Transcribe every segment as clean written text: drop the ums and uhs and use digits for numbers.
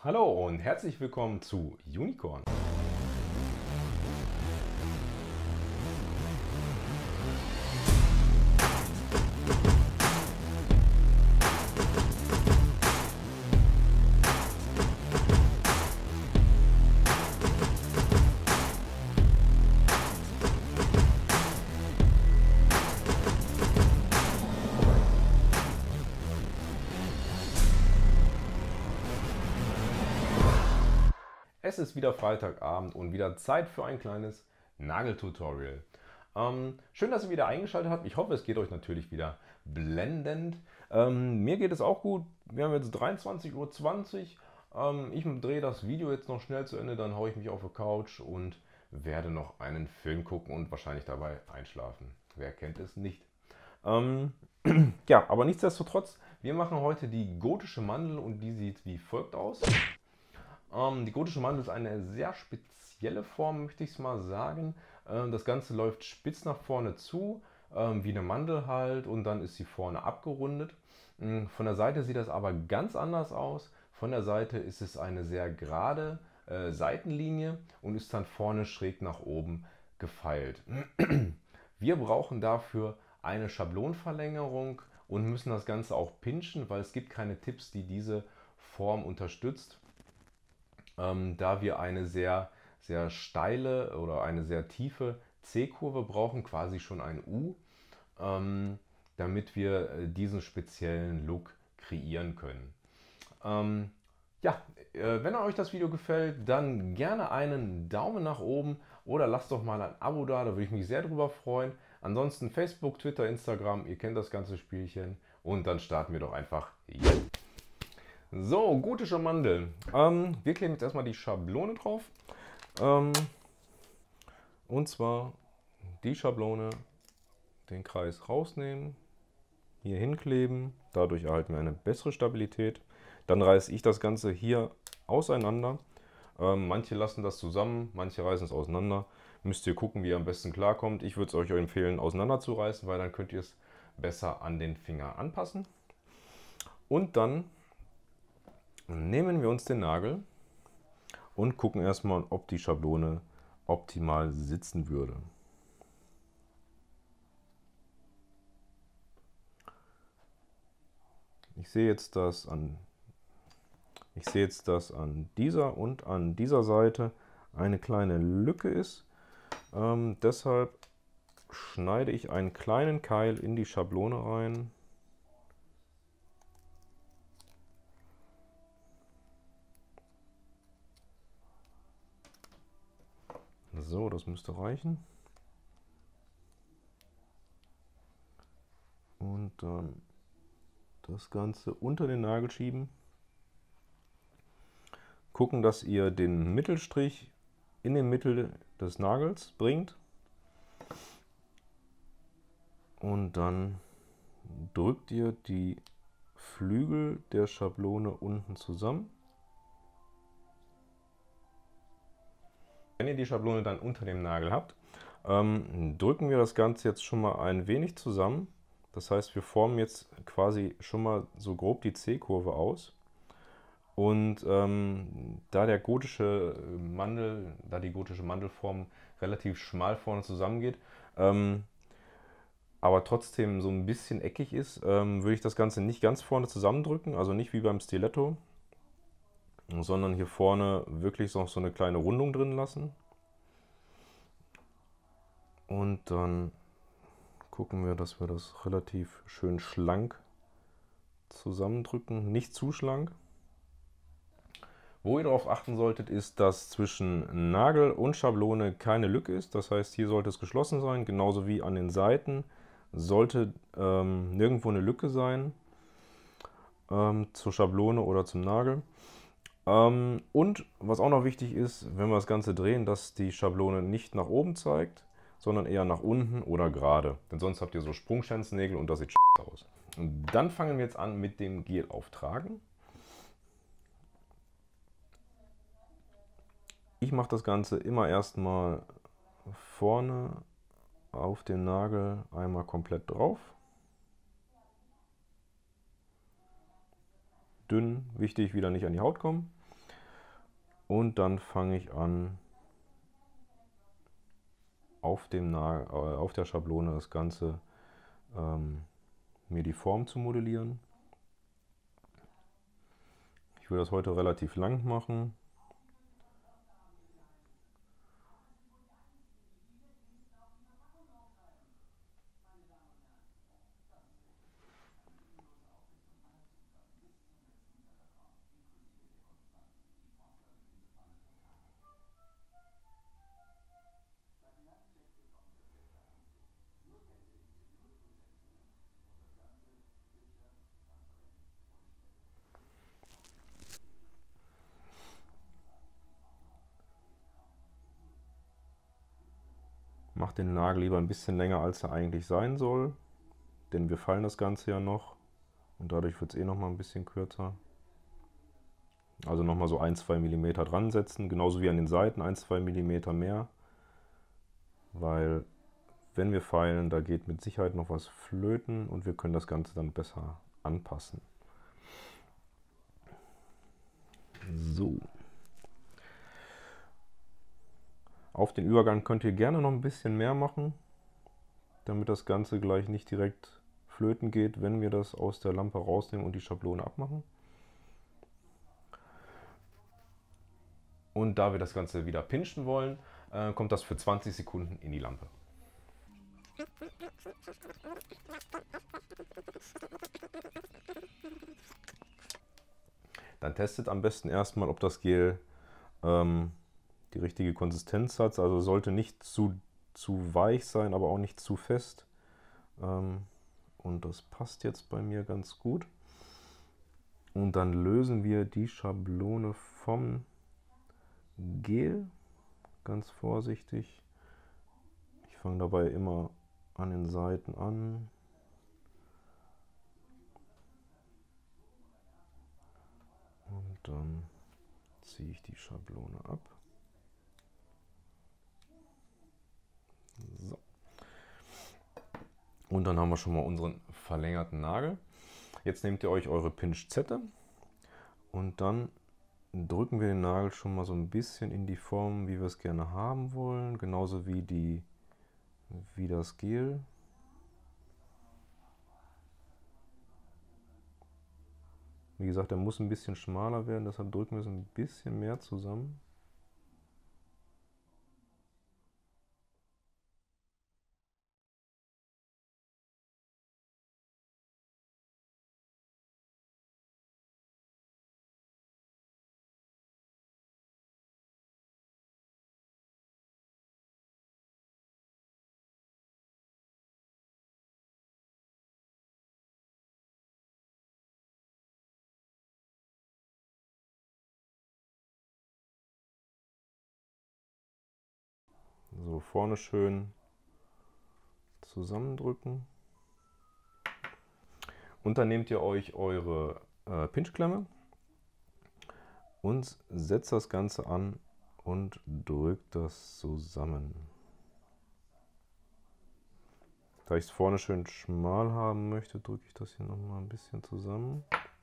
Hallo und herzlich willkommen zu Unicorn. Es ist wieder Freitagabend und wieder Zeit für ein kleines Nageltutorial. Schön, dass ihr wieder eingeschaltet habt. Ich hoffe, es geht euch natürlich wieder blendend. Mir geht es auch gut. Wir haben jetzt 23:20 Uhr. Ich drehe das Video jetzt noch schnell zu Ende, dann haue ich mich auf die Couch und werde noch einen Film gucken und wahrscheinlich dabei einschlafen. Wer kennt es nicht? Ähm, ja, aber nichtsdestotrotz, wir machen heute die gotische Mandel und die sieht wie folgt aus. Die gotische Mandel ist eine sehr spezielle Form, möchte ich es mal sagen. Das Ganze läuft spitz nach vorne zu, wie eine Mandel halt, und dann ist sie vorne abgerundet. Von der Seite sieht das aber ganz anders aus. Von der Seite ist es eine sehr gerade Seitenlinie und ist dann vorne schräg nach oben gefeilt. Wir brauchen dafür eine Schablonenverlängerung und müssen das Ganze auch pinchen, weil es gibt keine Tipps, die diese Form unterstützt, da wir eine sehr, sehr steile oder eine sehr tiefe C-Kurve brauchen, quasi schon ein U, damit wir diesen speziellen Look kreieren können. Ja, wenn euch das Video gefällt, dann gerne einen Daumen nach oben oder lasst doch mal ein Abo da, da würde ich mich sehr drüber freuen. Ansonsten Facebook, Twitter, Instagram, ihr kennt das ganze Spielchen, und dann starten wir doch einfach jetzt. So, gotische Mandel. Wir kleben jetzt erstmal die Schablone drauf. Und zwar die Schablone, den Kreis rausnehmen, hier hinkleben. Dadurch erhalten wir eine bessere Stabilität. Dann reiße ich das Ganze hier auseinander. Manche lassen das zusammen, manche reißen es auseinander. Müsst ihr gucken, wie ihr am besten klarkommt. Ich würde es euch empfehlen, auseinanderzureißen, weil dann könnt ihr es besser an den Finger anpassen. Und dann nehmen wir uns den Nagel und gucken erstmal, ob die Schablone optimal sitzen würde. Ich sehe jetzt, dass an dieser und an dieser Seite eine kleine Lücke ist. Deshalb schneide ich einen kleinen Keil in die Schablone rein. So, das müsste reichen. Und dann das Ganze unter den Nagel schieben. Gucken, dass ihr den Mittelstrich in den Mittel des Nagels bringt. Und dann drückt ihr die Flügel der Schablone unten zusammen. Wenn ihr die Schablone dann unter dem Nagel habt, drücken wir das Ganze jetzt schon mal ein wenig zusammen. Das heißt, wir formen jetzt quasi schon mal so grob die C-Kurve aus. Und da die gotische Mandelform relativ schmal vorne zusammengeht, aber trotzdem so ein bisschen eckig ist, würde ich das Ganze nicht ganz vorne zusammendrücken, also nicht wie beim Stiletto, sondern hier vorne wirklich noch so eine kleine Rundung drin lassen. Und dann gucken wir, dass wir das relativ schön schlank zusammendrücken, nicht zu schlank. Wo ihr darauf achten solltet, ist, dass zwischen Nagel und Schablone keine Lücke ist. Das heißt, hier sollte es geschlossen sein, genauso wie an den Seiten sollte nirgendwo eine Lücke sein zur Schablone oder zum Nagel. Und was auch noch wichtig ist, wenn wir das Ganze drehen, dass die Schablone nicht nach oben zeigt, sondern eher nach unten oder gerade. Denn sonst habt ihr so Sprungschanzennägel und das sieht aus. Und dann fangen wir jetzt an mit dem Gel auftragen. Ich mache das Ganze immer erstmal vorne auf den Nagel einmal komplett drauf. Dünn, wichtig, wieder nicht an die Haut kommen. Und dann fange ich an, auf der Schablone das Ganze mir die Form zu modellieren. Ich will das heute relativ lang machen. Mach den Nagel lieber ein bisschen länger, als er eigentlich sein soll, denn wir fallen das Ganze ja noch und dadurch wird es eh noch mal ein bisschen kürzer. Also noch mal so 1-2 mm dran setzen, genauso wie an den Seiten 1-2 mm mehr, weil wenn wir feilen, da geht mit Sicherheit noch was flöten und wir können das Ganze dann besser anpassen. So. Auf den Übergang könnt ihr gerne noch ein bisschen mehr machen, damit das Ganze gleich nicht direkt flöten geht, wenn wir das aus der Lampe rausnehmen und die Schablone abmachen. Und da wir das Ganze wieder pinchen wollen, kommt das für 20 Sekunden in die Lampe. Dann testet am besten erstmal, ob das Gel die richtige Konsistenz hat. Also sollte nicht zu weich sein, aber auch nicht zu fest. Und das passt jetzt bei mir ganz gut. Und dann lösen wir die Schablone vom Gel, ganz vorsichtig. Ich fange dabei immer an den Seiten an. Und dann ziehe ich die Schablone ab. So. Und dann haben wir schon mal unseren verlängerten Nagel. Jetzt nehmt ihr euch eure Pinzette und dann drücken wir den Nagel schon mal so ein bisschen in die Form, wie wir es gerne haben wollen, genauso wie das Gel. Wie gesagt, er muss ein bisschen schmaler werden, deshalb drücken wir es ein bisschen mehr zusammen. So, vorne schön zusammendrücken. Und dann nehmt ihr euch eure Pinchklemme und setzt das Ganze an und drückt das zusammen. Da ich es vorne schön schmal haben möchte, drücke ich das hier nochmal ein bisschen zusammen.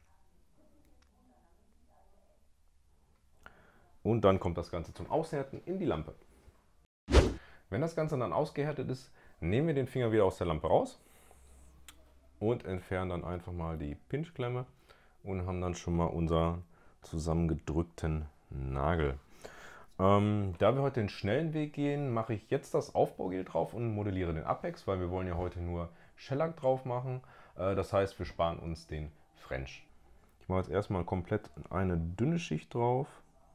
Und dann kommt das Ganze zum Aushärten in die Lampe. Wenn das Ganze dann ausgehärtet ist, nehmen wir den Finger wieder aus der Lampe raus und entfernen dann einfach mal die Pinchklemme und haben dann schon mal unseren zusammengedrückten Nagel. Da wir heute den schnellen Weg gehen, mache ich jetzt das Aufbaugel drauf und modelliere den Apex, weil wir wollen ja heute nur Shellac drauf machen. Das heißt, wir sparen uns den French. Ich mache jetzt erstmal komplett eine dünne Schicht drauf.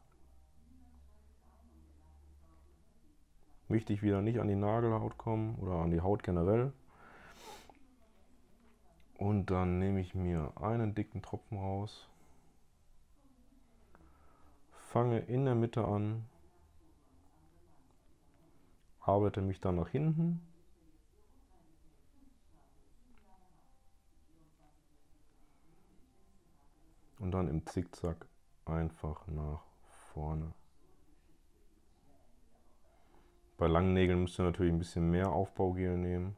Wichtig, wieder nicht an die Nagelhaut kommen oder an die Haut generell. Und dann nehme ich mir einen dicken Tropfen raus, fange in der Mitte an, arbeite mich dann nach hinten und dann im Zickzack einfach nach vorne. Bei langen Nägeln müsst ihr natürlich ein bisschen mehr Aufbaugel nehmen.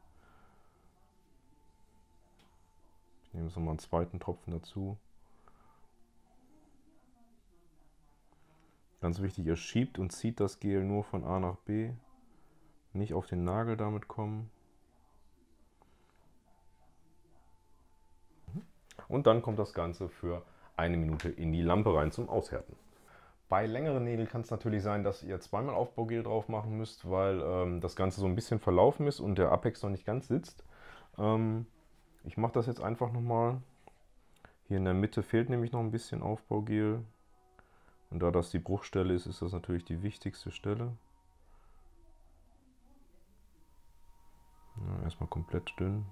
Ich nehme jetzt nochmal einen zweiten Tropfen dazu. Ganz wichtig, ihr schiebt und zieht das Gel nur von A nach B. Nicht auf den Nagel damit kommen. Und dann kommt das Ganze für 1 Minute in die Lampe rein zum Aushärten. Bei längeren Nägeln kann es natürlich sein, dass ihr zweimal Aufbaugel drauf machen müsst, weil das Ganze so ein bisschen verlaufen ist und der Apex noch nicht ganz sitzt. Ich mache das jetzt einfach nochmal. Hier in der Mitte fehlt nämlich noch ein bisschen Aufbaugel. Und da das die Bruchstelle ist, ist das natürlich die wichtigste Stelle. Ja, erstmal komplett dünn.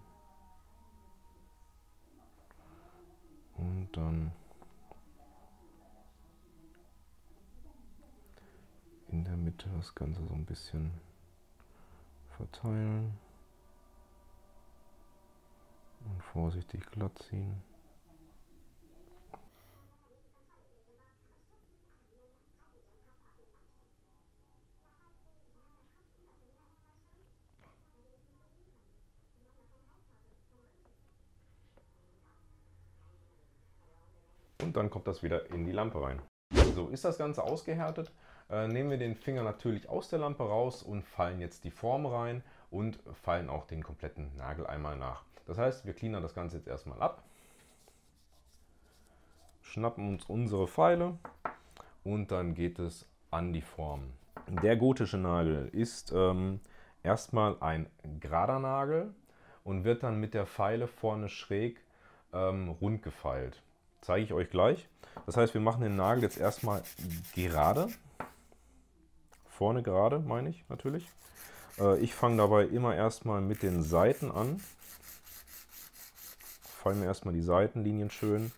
Und dann in der Mitte das Ganze so ein bisschen verteilen. Und vorsichtig glatt ziehen. Und dann kommt das wieder in die Lampe rein. So, ist das Ganze ausgehärtet, nehmen wir den Finger natürlich aus der Lampe raus und fallen jetzt die Form rein und fallen auch den kompletten Nagel einmal nach. Das heißt, wir cleanen das Ganze jetzt erstmal ab, schnappen uns unsere Feile und dann geht es an die Form. Der gotische Nagel ist erstmal ein gerader Nagel und wird dann mit der Feile vorne schräg rund gefeilt. Zeige ich euch gleich. Das heißt, wir machen den Nagel jetzt erstmal gerade. Vorne gerade, meine ich natürlich. Ich fange dabei immer erstmal mit den Seiten an. Feile mir erstmal die Seitenlinien schön.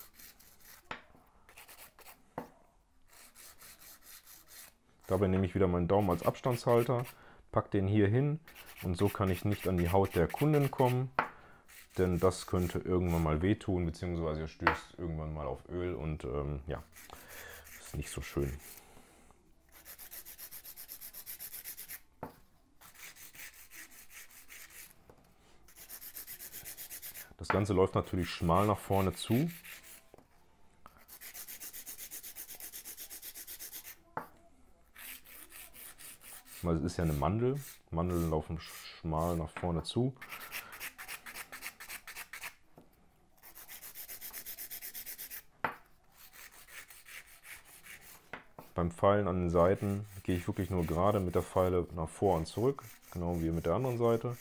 Dabei nehme ich wieder meinen Daumen als Abstandshalter, packe den hier hin und so kann ich nicht an die Haut der Kundin kommen. Denn das könnte irgendwann mal wehtun, beziehungsweise ihr stößt irgendwann mal auf Öl und ja, ist nicht so schön. Das Ganze läuft natürlich schmal nach vorne zu. Weil es ist ja eine Mandel. Mandeln laufen schmal nach vorne zu. Beim Feilen an den Seiten gehe ich wirklich nur gerade mit der Feile nach vor und zurück, genau wie mit der anderen Seite.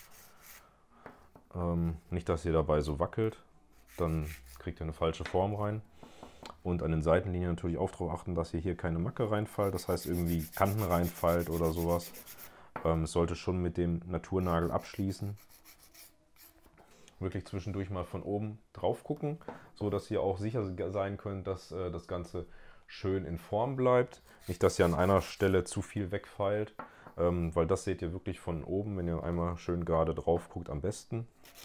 Nicht, dass ihr dabei so wackelt, dann kriegt ihr eine falsche Form rein. Und an den Seitenlinien natürlich auch darauf achten, dass ihr hier keine Macke reinfallt, das heißt irgendwie Kanten reinfallt oder sowas. Es sollte schon mit dem Naturnagel abschließen. Wirklich zwischendurch mal von oben drauf gucken, so dass ihr auch sicher sein könnt, dass das Ganze schön in Form bleibt. Nicht, dass ihr an einer Stelle zu viel wegfeilt, weil das seht ihr wirklich von oben, wenn ihr einmal schön gerade drauf guckt, am besten.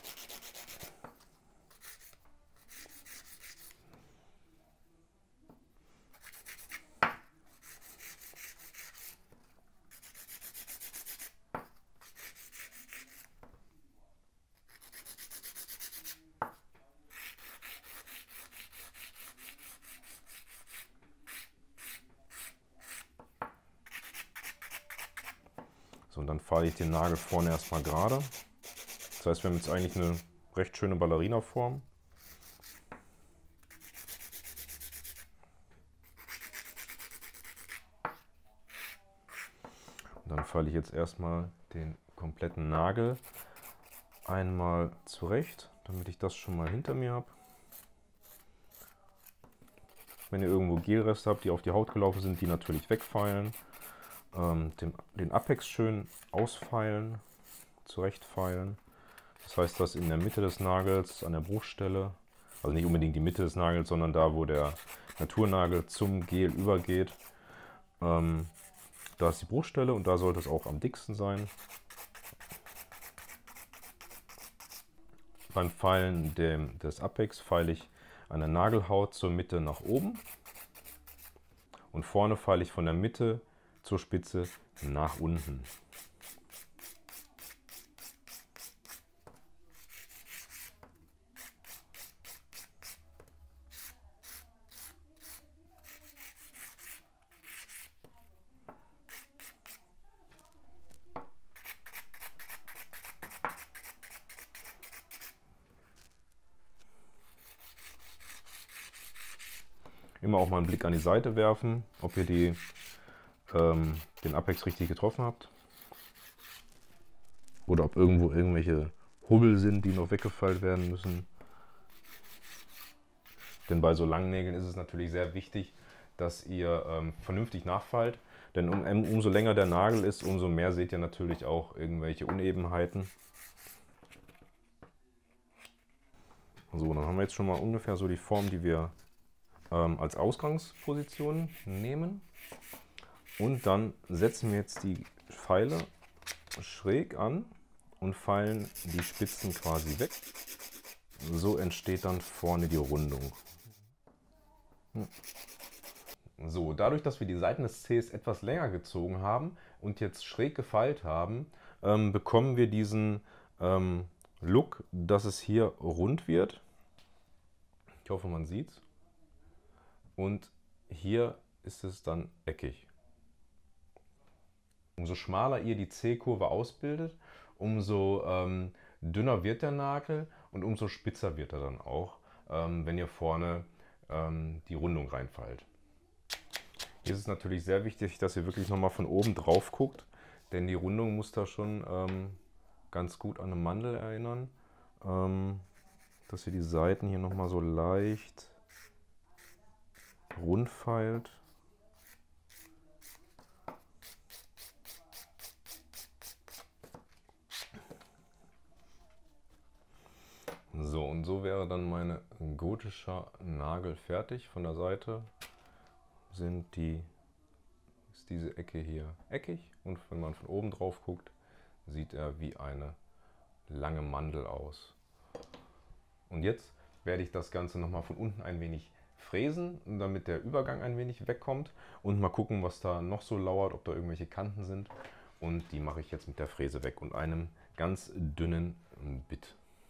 So, und dann feile ich den Nagel vorne erstmal gerade. Das heißt, wir haben jetzt eigentlich eine recht schöne Ballerina-Form. Und dann feile ich jetzt erstmal den kompletten Nagel einmal zurecht, damit ich das schon mal hinter mir habe. Wenn ihr irgendwo Gelreste habt, die auf die Haut gelaufen sind, die natürlich wegfeilen. Den Apex schön ausfeilen, zurechtfeilen. Das heißt, dass in der Mitte des Nagels, an der Bruchstelle, also nicht unbedingt die Mitte des Nagels, sondern da, wo der Naturnagel zum Gel übergeht, da ist die Bruchstelle und da sollte es auch am dicksten sein. Beim Feilen des Apex feile ich an der Nagelhaut zur Mitte nach oben und vorne feile ich von der Mitte zur Spitze nach unten. Immer auch mal einen Blick an die Seite werfen, ob ihr den Apex richtig getroffen habt. Oder ob irgendwo irgendwelche Hubbel sind, die noch weggefeilt werden müssen. Denn bei so langen Nägeln ist es natürlich sehr wichtig, dass ihr vernünftig nachfeilt. Denn umso länger der Nagel ist, umso mehr seht ihr natürlich auch irgendwelche Unebenheiten. So, dann haben wir jetzt schon mal ungefähr so die Form, die wir als Ausgangsposition nehmen. Und dann setzen wir jetzt die Pfeile schräg an und feilen die Spitzen quasi weg. So entsteht dann vorne die Rundung. So, dadurch, dass wir die Seiten des Cs etwas länger gezogen haben und jetzt schräg gefeilt haben, bekommen wir diesen Look, dass es hier rund wird. Ich hoffe, man sieht es. Und hier ist es dann eckig. Umso schmaler ihr die C-Kurve ausbildet, umso dünner wird der Nagel und umso spitzer wird er dann auch, wenn ihr vorne die Rundung reinfeilt. Hier ist es natürlich sehr wichtig, dass ihr wirklich nochmal von oben drauf guckt, denn die Rundung muss da schon ganz gut an eine Mandel erinnern, dass ihr die Seiten hier nochmal so leicht rund feilt. So, und so wäre dann mein gotischer Nagel fertig. Von der Seite ist diese Ecke hier eckig und wenn man von oben drauf guckt, sieht er wie eine lange Mandel aus. Und jetzt werde ich das Ganze nochmal von unten ein wenig fräsen, damit der Übergang ein wenig wegkommt und mal gucken, was da noch so lauert, ob da irgendwelche Kanten sind. Und die mache ich jetzt mit der Fräse weg und einem ganz dünnen Bit.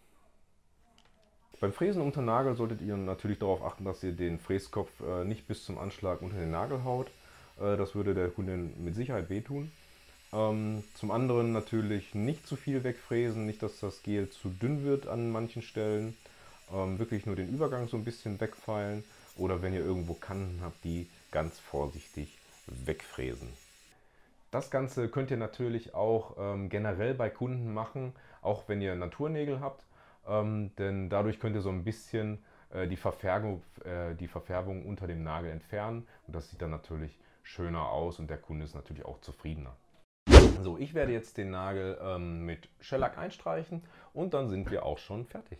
Beim Fräsen unter Nagel solltet ihr natürlich darauf achten, dass ihr den Fräskopf nicht bis zum Anschlag unter den Nagel haut. Das würde der Kundin mit Sicherheit wehtun. Zum anderen natürlich nicht zu viel wegfräsen, nicht dass das Gel zu dünn wird an manchen Stellen. Wirklich nur den Übergang so ein bisschen wegfeilen oder wenn ihr irgendwo Kanten habt, die ganz vorsichtig wegfräsen. Das Ganze könnt ihr natürlich auch generell bei Kunden machen, auch wenn ihr Naturnägel habt. Denn dadurch könnt ihr so ein bisschen die Verfärbung unter dem Nagel entfernen und das sieht dann natürlich schöner aus und der Kunde ist natürlich auch zufriedener. So, ich werde jetzt den Nagel mit Shellac einstreichen und dann sind wir auch schon fertig.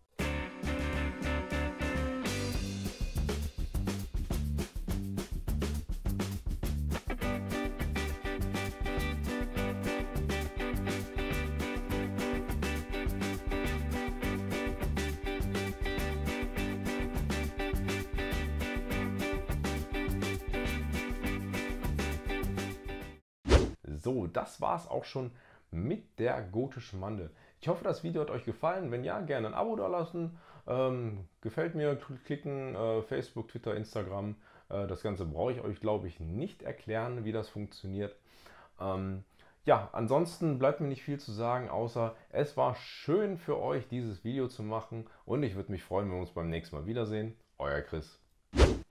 So, das war es auch schon mit der gotischen Mandel. Ich hoffe, das Video hat euch gefallen. Wenn ja, gerne ein Abo da lassen. Gefällt mir, klicken, Facebook, Twitter, Instagram. Das Ganze brauche ich euch, glaube ich, nicht erklären, wie das funktioniert. Ja, ansonsten bleibt mir nicht viel zu sagen, außer es war schön für euch, dieses Video zu machen. Und ich würde mich freuen, wenn wir uns beim nächsten Mal wiedersehen. Euer Chris.